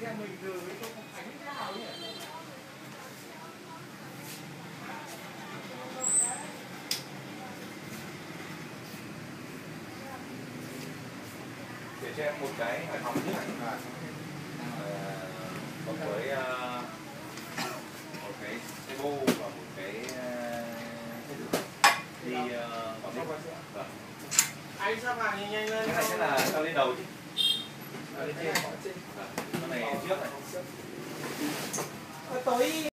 nhà mình từ với tôi không ánh thế nào nhỉ? Để cho em một cái Hải Phòng trước cộng với một cái xe bô và một cái đi Quảng Ninh. Vâng. Anh sắp hàng nhanh nhanh lên. Cái này sẽ là cho lên đầu chứ. Cho lên trên. Con này trước này. Tối